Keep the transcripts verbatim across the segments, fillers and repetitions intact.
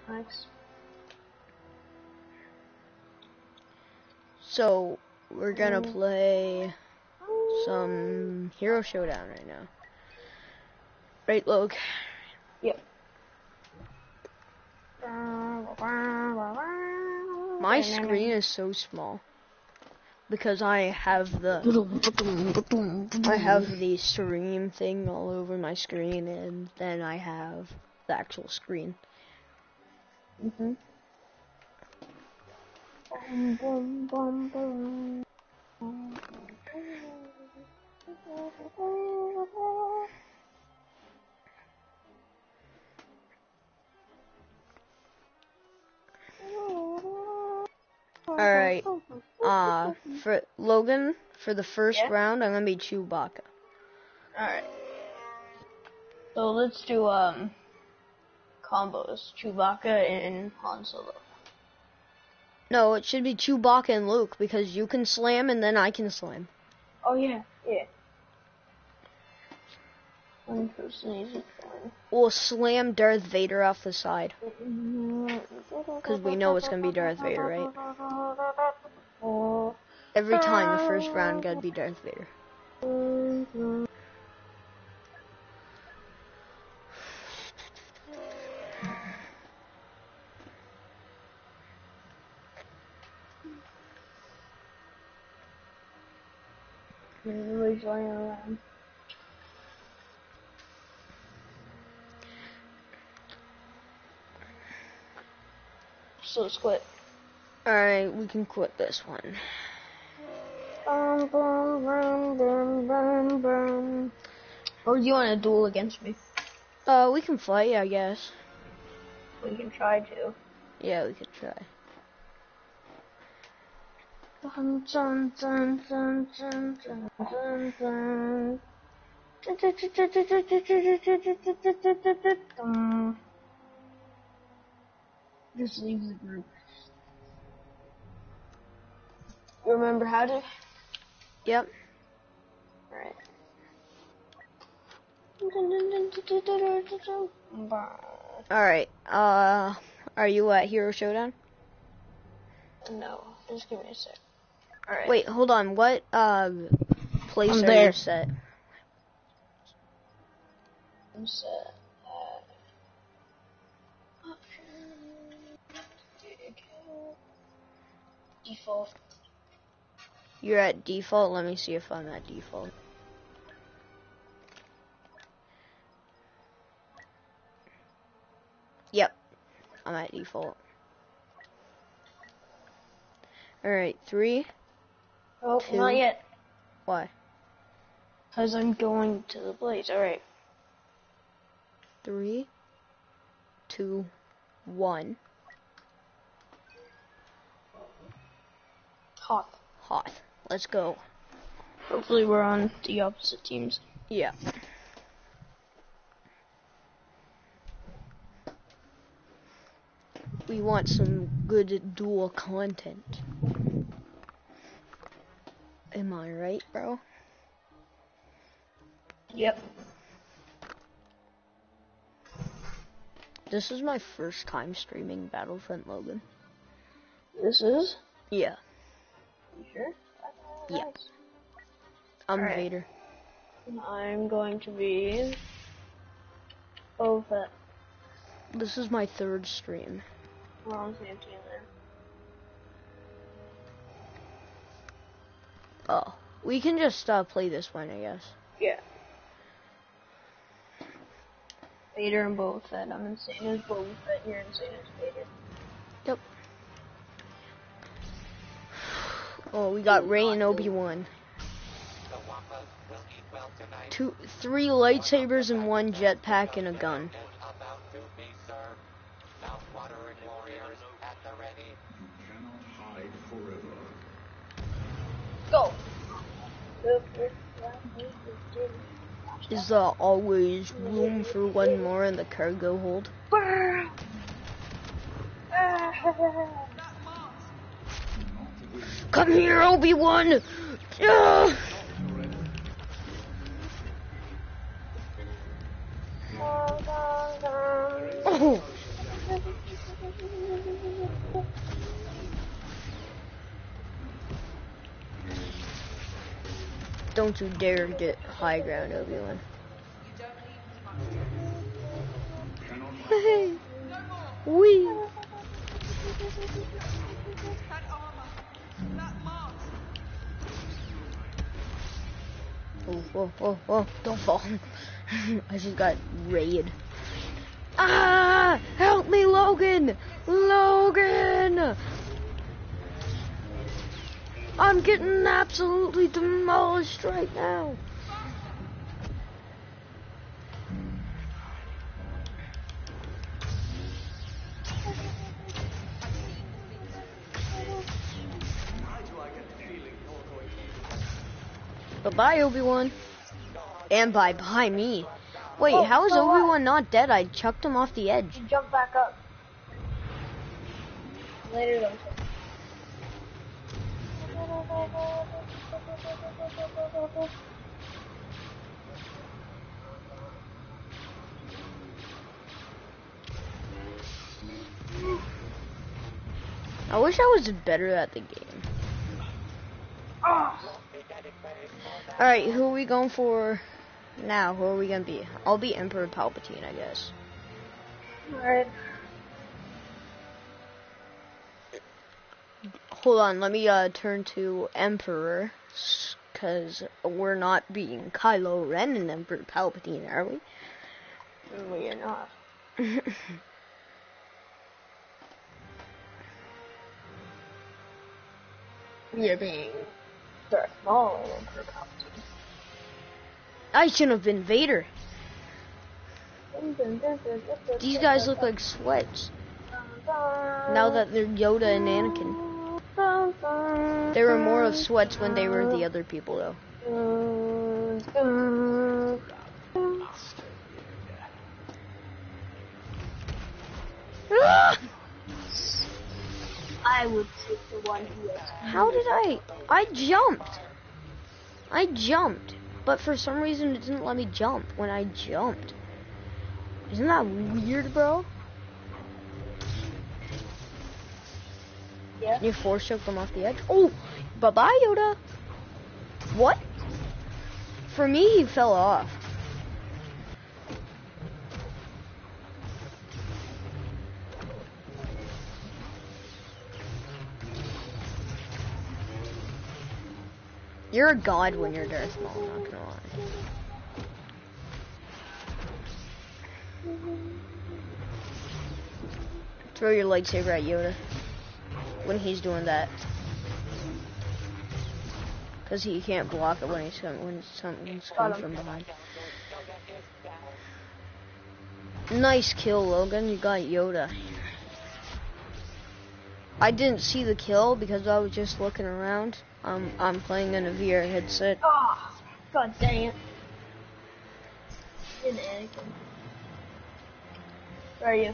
Nice. So we're gonna play some Hero Showdown right now. Right, Log? Yep. My screen is so small because I have the I have the stream thing all over my screen, and then I have the actual screen. Mhm. Boom, boom, boom, boom. Alright, uh, for Logan, for the first Yeah? round, I'm gonna be Chewbacca. Alright. So let's do, um, combos. Chewbacca and Han Solo. No, it should be Chewbacca and Luke, because you can slam and then I can slam. Oh, yeah, yeah. One person is fine. We'll slam Darth Vader off the side. Because we know it's gonna be Darth Vader, right? Every time the first round gotta be Darth Vader. Everybody's running around. So let's quit. Alright, we can quit this one. Bum, bum, bum, bum, bum, bum. Or do you want to duel against me? Uh, we can fight, I guess. We can try to. Yeah, we could try. Dun, dun, dun, dun, dun, dun, dun, dun. Just leave the group. You remember how to? Yep. Alright. Alright, uh, are you at Hero Showdown? No, just give me a sec. Alright. Wait, hold on, what, uh, place I'm are there. you set? I'm set at default. You're at default? Let me see if I'm at default. Yep, I'm at default. Alright, three. Oh, Two. not yet. Why? Because I'm going to the blaze. Alright. Three, two, one. Hot. Hoth. Let's go. Hopefully we're on the opposite teams. Yeah. We want some good dual content. Am I right, bro? Yep. This is my first time streaming Battlefront Logan. This is? Yeah. You sure? Yeah. Nice. I'm Alright. Vader. I'm going to be Boba Fett. This is my third stream. We're on the same team there. Oh. We can just uh, play this one, I guess. Yeah. Vader and Boba Fett. I'm insane as Boba Fett. You're insane as Vader. Yep. Oh, we got Rey and Obi-Wan. Two, three lightsabers and one jetpack and a gun. Go! Is there always room for one more in the cargo hold? Come here, Obi-Wan! Yeah! Oh! Don't you dare get high ground, Obi-Wan. Hey! Wee! Oh, oh, oh, oh, don't fall. I just got raided. Ah! Help me, Logan! Logan! I'm getting absolutely demolished right now. Bye-bye, Obi-Wan. And bye-bye me. Wait, Oh, how is so what? Obi-Wan not dead? I chucked him off the edge. You jump back up. Later though. I wish I was better at the game. Oh. Alright, who are we going for now? Who are we gonna be? I'll be Emperor Palpatine, I guess. Alright. Hold on, let me uh, turn to Emperor, because we're not being Kylo Ren and Emperor Palpatine, are we? We are not. We are being Darth Maul and Emperor Palpatine. I shouldn't have been Vader. These guys look like sweats. Now that they're Yoda and Anakin. They were more of sweats when they were the other people, though. I would take the one who is. How did I? I jumped. I jumped. But for some reason it didn't let me jump when I jumped. Isn't that weird, bro? Yeah. You force choke them off the edge. Oh, bye-bye, Yoda. What? For me, he fell off. You're a god when you're Darth Maul, I'm not gonna lie. Throw your lightsaber at Yoda when he's doing that, because he can't block it when he's coming, when something's coming from behind. Nice kill, Logan. You got Yoda. I didn't see the kill because I was just looking around. Um, I'm playing in a V R headset. Oh, god dang it. In Anakin. Where are you?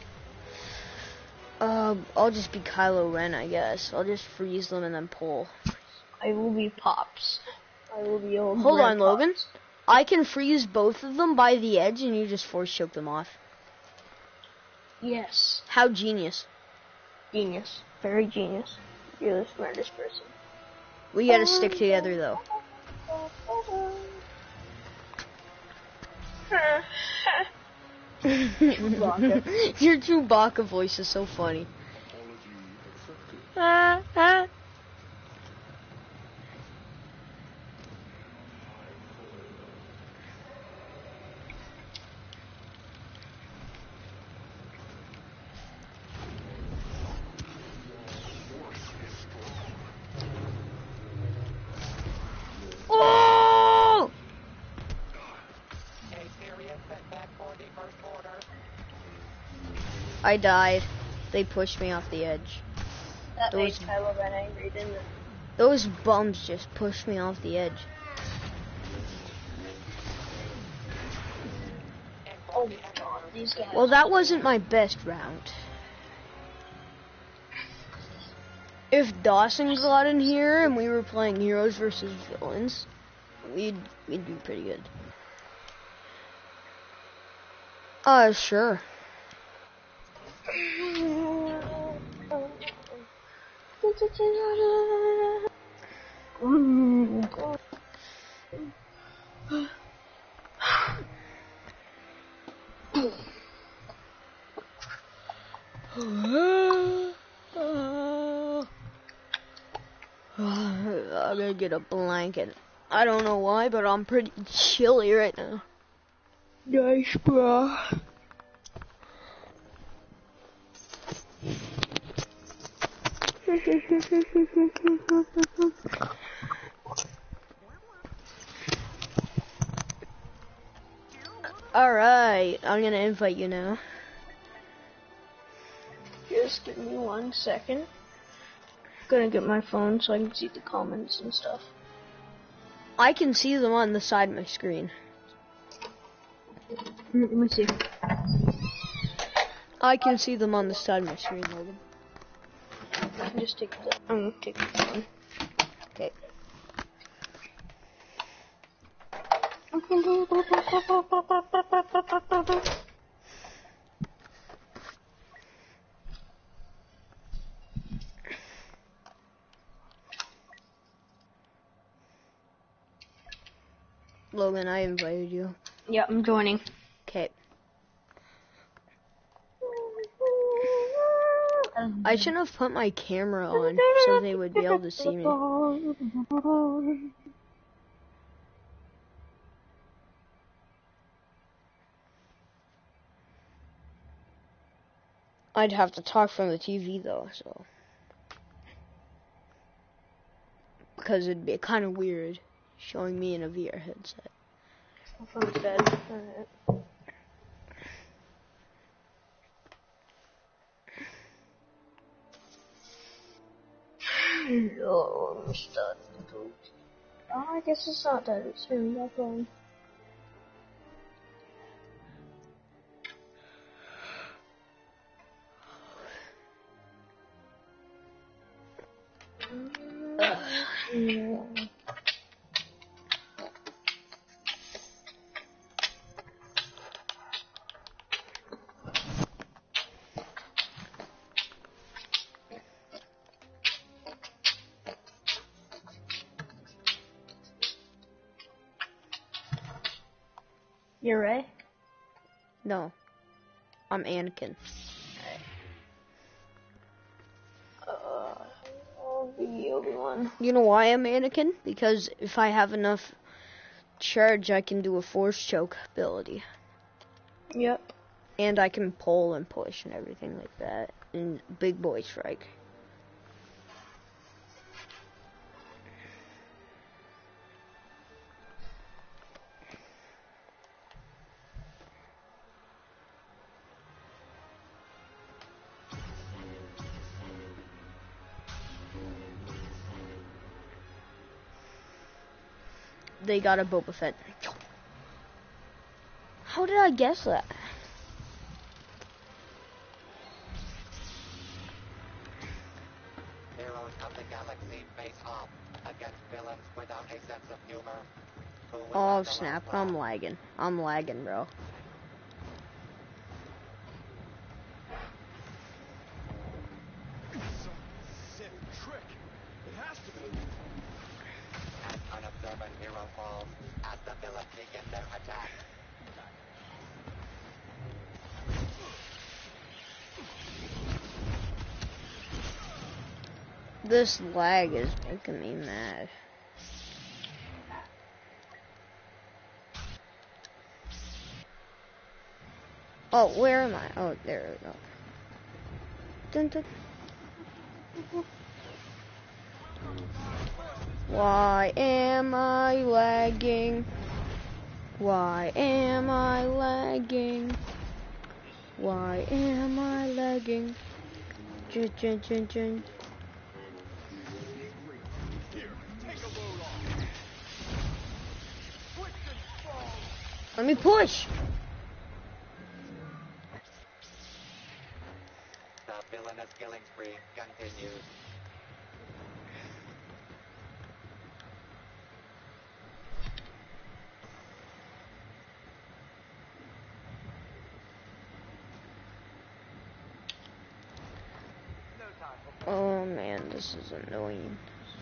Um, I'll just be Kylo Ren, I guess. I'll just freeze them and then pull. I will be Pops. I will be old. Hold on, Pops. Logan. I can freeze both of them by the edge and you just force choke them off. Yes. How genius. Genius. Very genius. You're the smartest person. We gotta stick together, though. Chewbacca. Your Chewbacca voice is so funny. Ah, ah. Oh! I died. They pushed me off the edge. That Those- made Kylo Ren angry, didn't it? Those bums just pushed me off the edge. Oh my god, these guys. Well, that wasn't my best round. If Dawson got in here and we were playing heroes versus villains, we'd we'd do pretty good. Uh, sure. I'm gonna get a blanket. I don't know why, but I'm pretty chilly right now. Nice, bro. Alright, I'm gonna invite you now. Just give me one second. Gonna get my phone so I can see the comments and stuff. I can see them on the side of my screen. Let me see. I can see them on the side of my screen, Logan. I can just take the. I'm gonna take the phone. Okay. Logan, I invited you. Yeah, I'm joining. Okay. I shouldn't have put my camera on so they would be able to see me. I'd have to talk from the T V though, so. Because it'd be kind of weird showing me in a V R headset. From the bed. Alright. Oh, I'm starting to go. Oh, I guess it's not that. It's turning back on. Uh, yeah. You're Ray? No. I'm Anakin. Uh, I'll be Obi-Wan. You know why I'm Anakin? Because if I have enough charge, I can do a force choke ability. Yep. And I can pull and push and everything like that. And big boy strike. They got a Boba Fett. How did I guess that? Heroes of the galaxy face off against villains without a sense of humor. Who will Oh rise snap, along I'm lagging. I'm lagging, bro. Some sick trick. It has to be. An unobservant hero falls as the villains begin their attack. This lag is making me mad. Oh, where am I? Oh, there we go. Dun, dun. Why am I lagging? Why am I lagging? Why am I lagging? Jin, jin, jin, jin. Here, take a load off. Quick and fall. Let me push. The villainous killing spree continues. Oh man, this is annoying.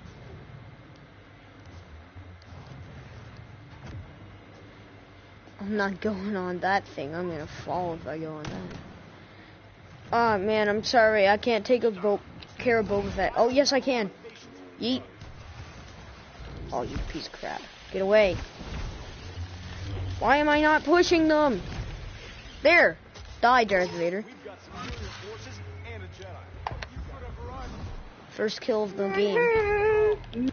I'm not going on that thing. I'm gonna fall if I go on that. Oh man, I'm sorry. I can't take a boat care of Boba Fett. Oh yes, I can. Yeet. Oh, you piece of crap. Get away. Why am I not pushing them? There. Die, Darth Vader. First kill of the game.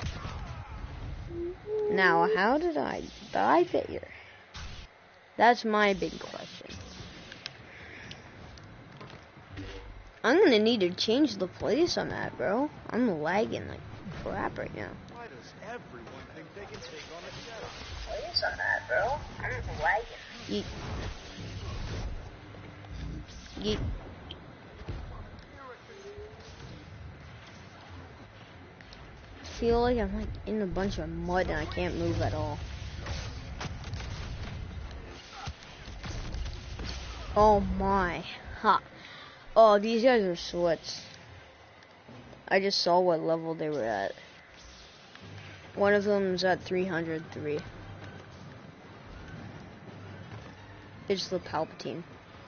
Now, how did I die there? That's my big question. I'm gonna need to change the place I'm at, bro. I'm lagging like crap right now. Why does everyone think they can take on a Jedi? Place I'm at, bro. I'm lagging. Yeet. Yeet. I feel like I'm like in a bunch of mud and I can't move at all. Oh my. Ha. Oh, these guys are sweats. I just saw what level they were at. One of them's at three hundred three. It's the Palpatine.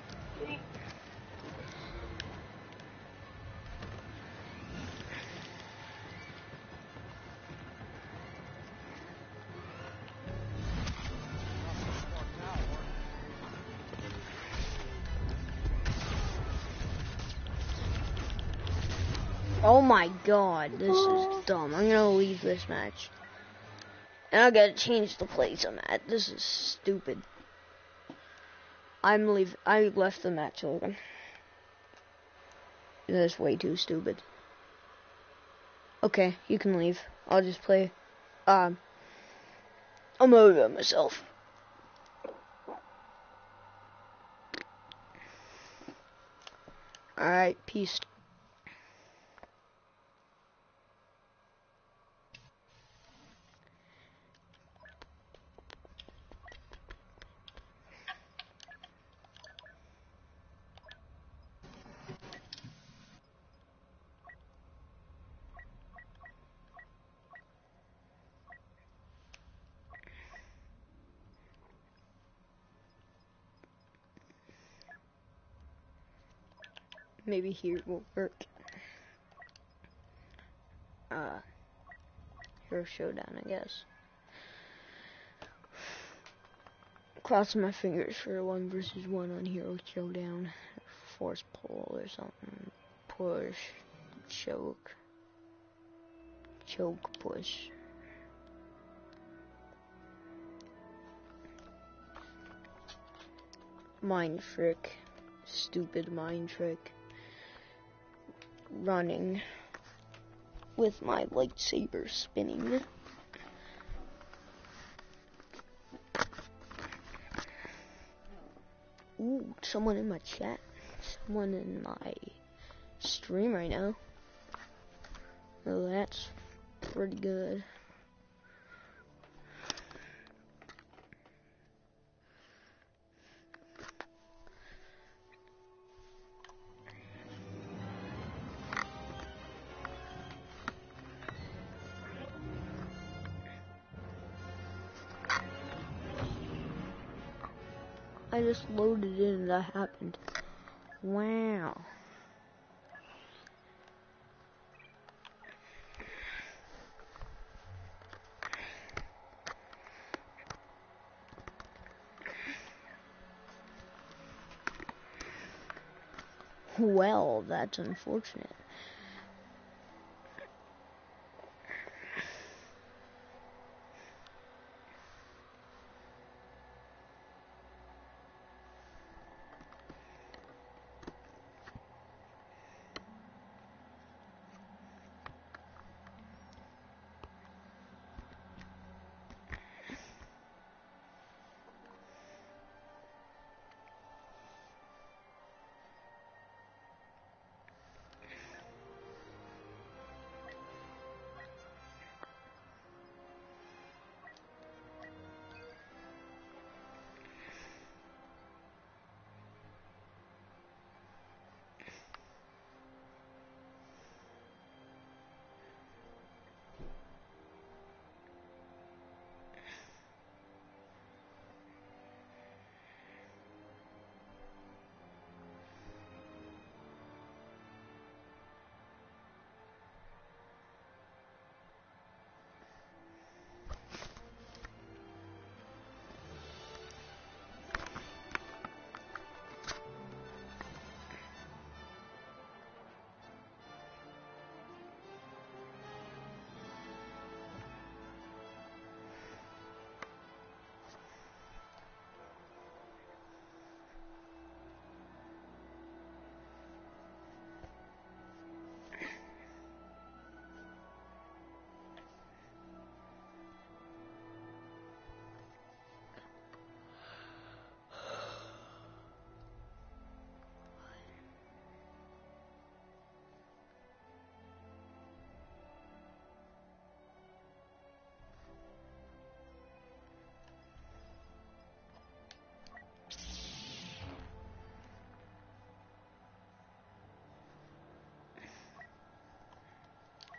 Oh my god, this is dumb. I'm gonna leave this match. And I gotta change the place I'm at. This is stupid. I'm leave I left the match, Logan. That's way too stupid. Okay, you can leave. I'll just play um a mode by myself. Alright, peace. Maybe here will work. Uh, Hero Showdown, I guess. Crossing my fingers for one versus one on Hero Showdown. Force pull or something. Push. Choke. Choke push. Mind trick. Stupid mind trick. Running with my lightsaber spinning. Ooh, someone in my chat. Someone in my stream right now. Oh, that's pretty good. I just loaded in and that happened. Wow. Well, that's unfortunate.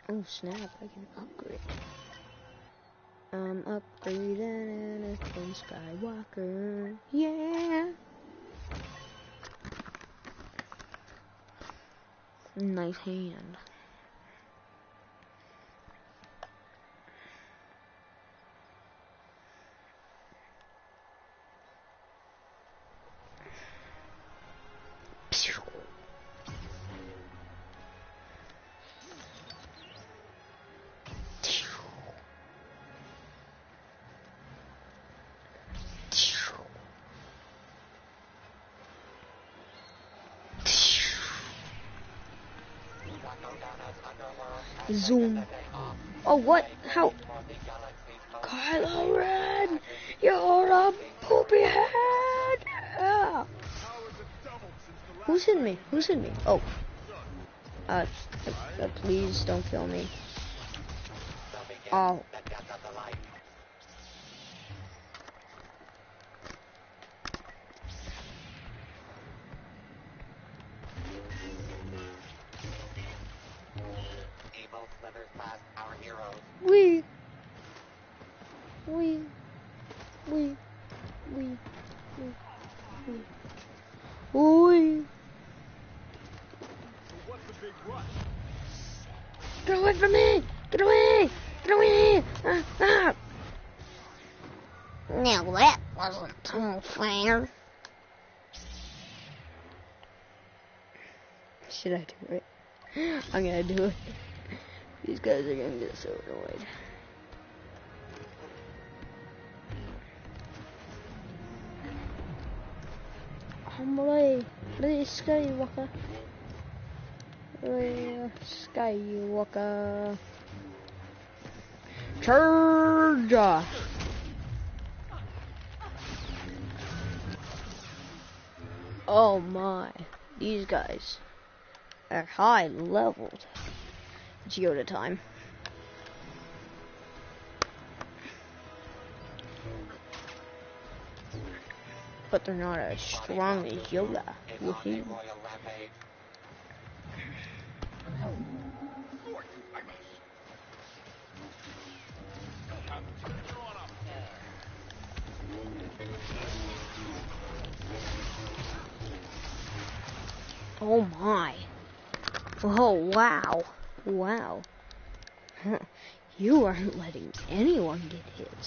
Oh snap, I can upgrade. I'm upgrading Anakin Skywalker. Yeah! Nice hand. Zoom. Oh, what? How? Kylo Ren! You're a poopy head! Ah. Who's hitting me? Who's hitting me? Oh. Uh, uh, please don't kill me. Oh. We. We. We. We. We. We. Get away from me! Get away! Get away! Ah, ah. Now that wasn't too fair. Should I do it? I'm gonna do it. These guys are gonna get so annoyed. Hombre, Ray Skywalker. Ray Skywalker. Charge! Oh my, these guys are high leveled. It's Yoda time. But they're not as strong as Yoda. Woohoo. Oh my. Oh wow. Wow. You aren't letting anyone get hit.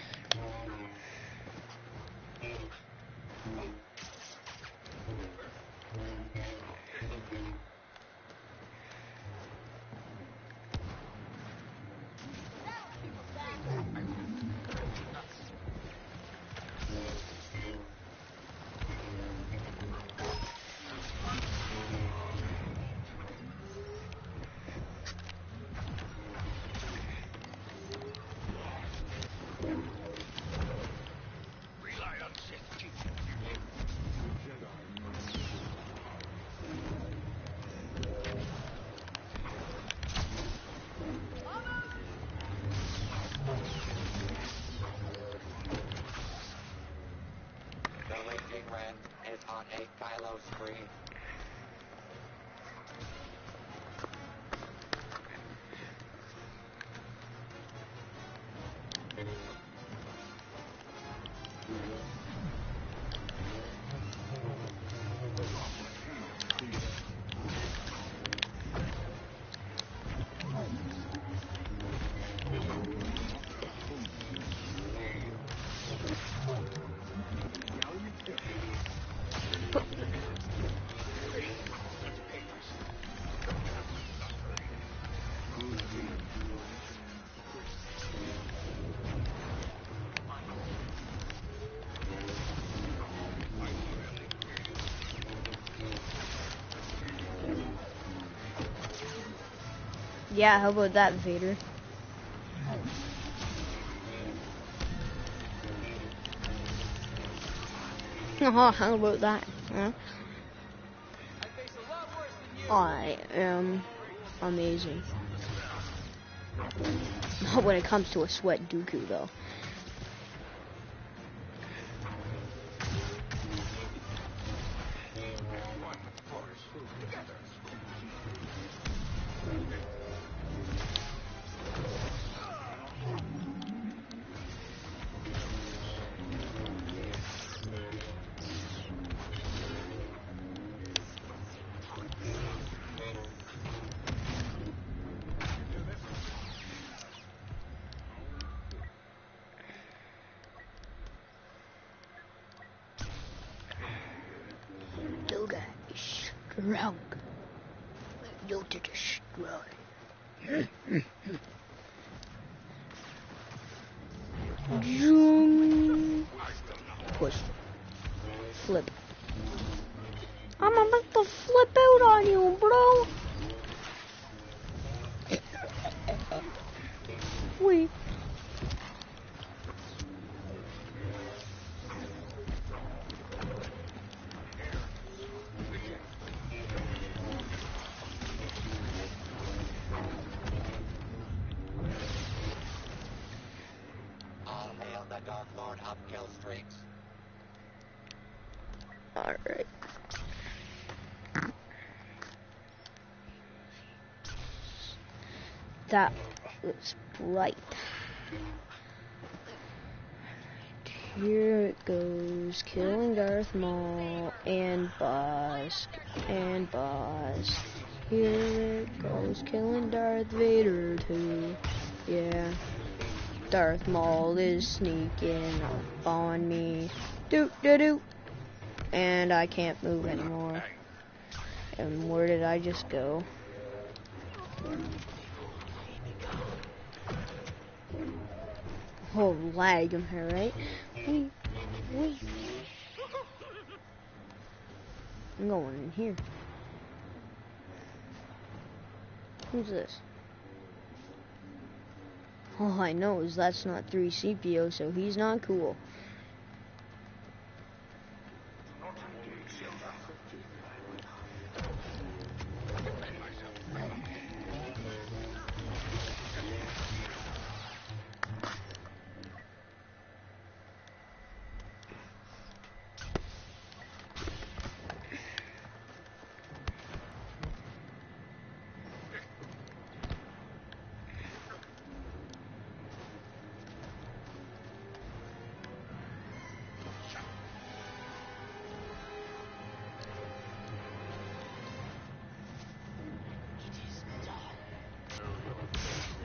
On a Kylo screen. Yeah, how about that, Vader? Uh-huh, how about that? Huh? I am amazing. Not when it comes to a sweat Dooku, though. Wrong. You to destroy. Zoom. Push. Flip. I'm about to flip out on you, bro. Wait. All hail the Dark Lord upkill streaks. Alright. That looks bright. Here it goes, killing Darth Maul and Bosk and Bosk. Here it goes, killing Darth Vader too. Yeah. Darth Maul is sneaking up on me. Doot doo doo. And I can't move anymore. And where did I just go? Oh, lag, am I right? Wait, wait. I'm going in here. Who's this? All I know is that's not three C P O, so he's not cool.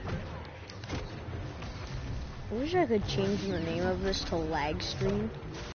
I wish I could change the name of this to lag stream.